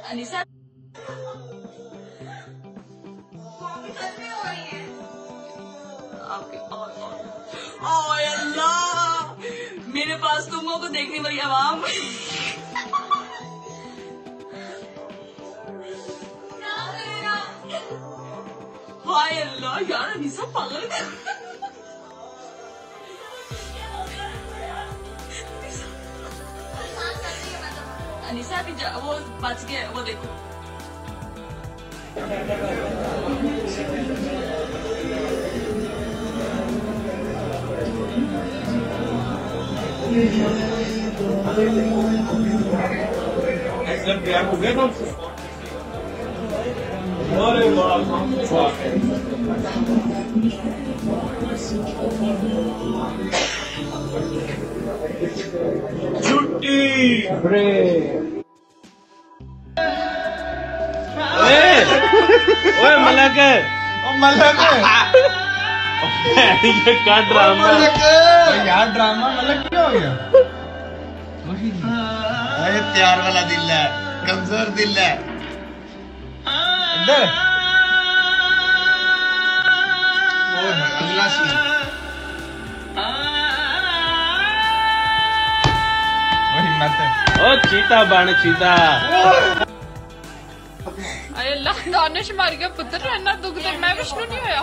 अनिशा अल्लाह, मेरे पास तुम को देखने वाली आवाम। हाय अल्लाह यार, अनिशा पागल है। अनिशा भी वो बच गया, वो देखो। हो गया ना। अरे छुट्टी ओए मलक ये क्या ड्रामा यार, ड्रामा मलक क्या हो गया? अरे प्यार वाला दिल है, कमजोर दिल है। अगला सीन वही मत ओ चीता बन चीता। अरे अल्लाह, दानिश मर गया पुत्र, इतना दुख दे। मैं विष्णु नहीं होया।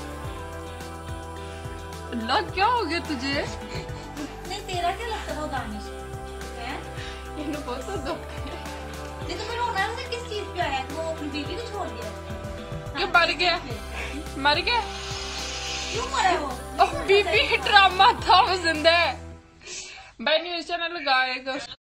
अल्लाह क्या हो गया तुझे? नहीं, तेरा क्या लगता था दानिश है? इन्हें बहुत दुख है। नहीं तो फिर होना है किस चीज पे आया? वो अपनी बीवी को छोड़ दिया। ये मर गया, मर गया। क्यों मरा है वो? बीबी ड्रामा था, वो जिंदा है। भाई न्यूज चैनल लगाएगा।